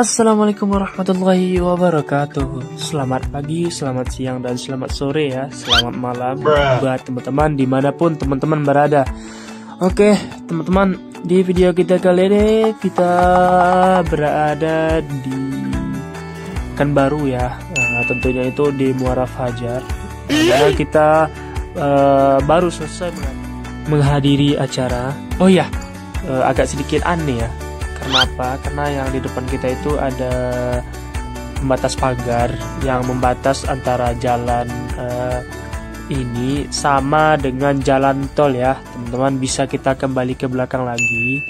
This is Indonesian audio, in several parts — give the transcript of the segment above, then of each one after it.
Assalamualaikum warahmatullahi wabarakatuh. Selamat pagi, selamat siang, dan selamat sore ya. Selamat malam buat teman-teman dimanapun teman-teman berada. Oke teman-teman, di video kita kali ini kita berada di Pekanbaru ya. Tentunya itu di Muara Fajar. Karena kita baru selesai menghadiri acara. Oh ya, agak sedikit aneh ya. Kenapa? Karena yang di depan kita itu ada pembatas pagar yang membatas antara jalan ini sama dengan jalan tol ya. Teman-teman bisa kita kembali ke belakang lagi.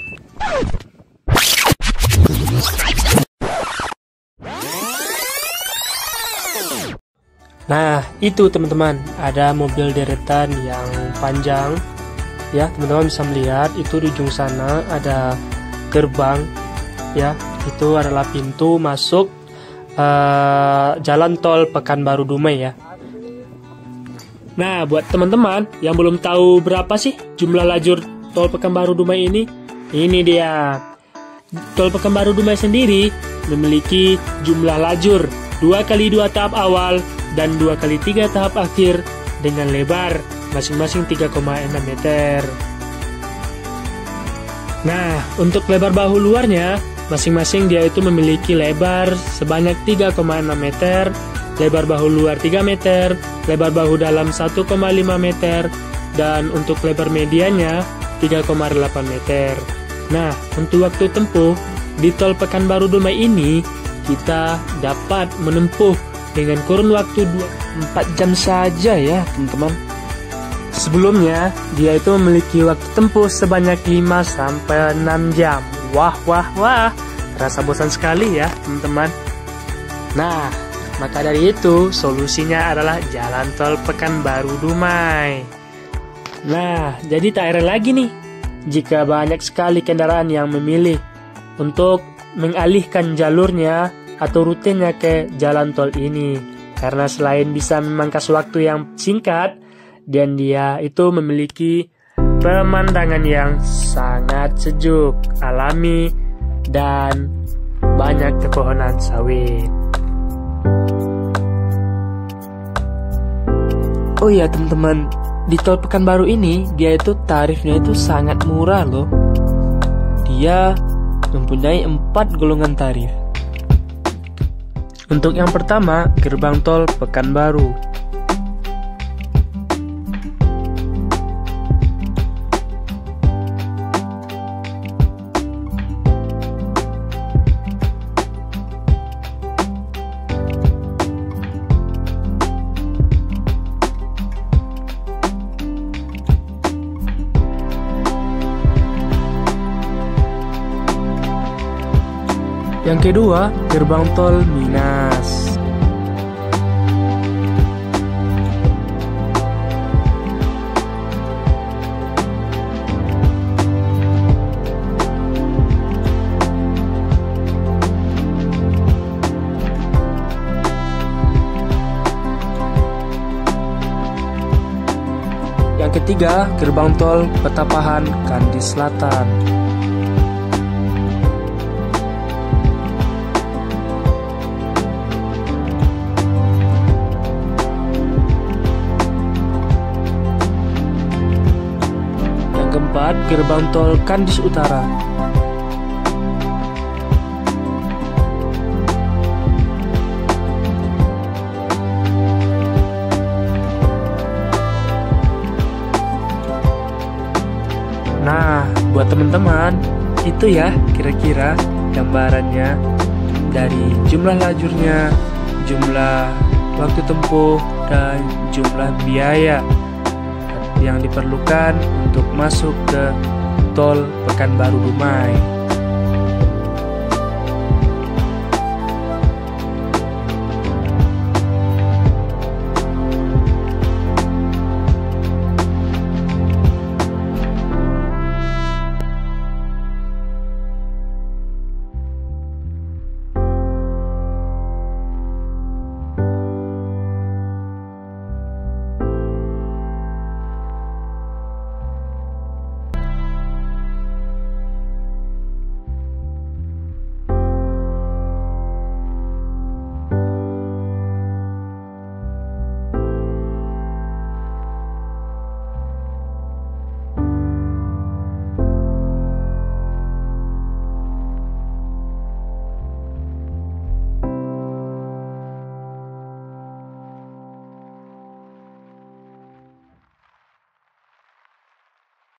Nah itu teman-teman, ada mobil deretan yang panjang ya. Teman-teman bisa melihat itu di ujung sana ada gerbang ya, itu adalah pintu masuk jalan tol Pekanbaru Dumai ya. Nah buat teman-teman yang belum tahu berapa sih jumlah lajur tol Pekanbaru Dumai ini dia. Tol Pekanbaru Dumai sendiri memiliki jumlah lajur 2x2 tahap awal dan 2x3 tahap akhir dengan lebar masing-masing 3,6 meter. Nah, untuk lebar bahu luarnya, masing-masing dia itu memiliki lebar sebanyak 3,6 meter, lebar bahu luar 3 meter, lebar bahu dalam 1,5 meter, dan untuk lebar medianya 3,8 meter. Nah, untuk waktu tempuh di tol Pekanbaru Dumai ini, kita dapat menempuh dengan kurun waktu 4 jam saja ya, teman-teman. Sebelumnya, dia itu memiliki waktu tempuh sebanyak 5-6 jam. Wah, rasa bosan sekali ya, teman-teman. Nah, maka dari itu, solusinya adalah jalan tol Pekanbaru Dumai. Nah, jadi tak heran lagi nih, jika banyak sekali kendaraan yang memilih untuk mengalihkan jalurnya atau rutenya ke jalan tol ini. Karena selain bisa memangkas waktu yang singkat, dan dia itu memiliki pemandangan yang sangat sejuk, alami, dan banyak pepohonan sawit. Oh iya teman-teman, di tol Pekanbaru ini dia itu tarifnya itu sangat murah loh. Dia mempunyai 4 golongan tarif. Untuk yang pertama, gerbang tol Pekanbaru. Yang kedua, gerbang tol Minas. Yang ketiga, gerbang tol Petapahan Kandi Selatan. Keempat, gerbang tol Kandis Utara. Nah, buat teman-teman, itu ya kira-kira gambarannya dari jumlah lajurnya, jumlah waktu tempuh, dan jumlah biaya yang diperlukan untuk masuk ke tol Pekanbaru Dumai.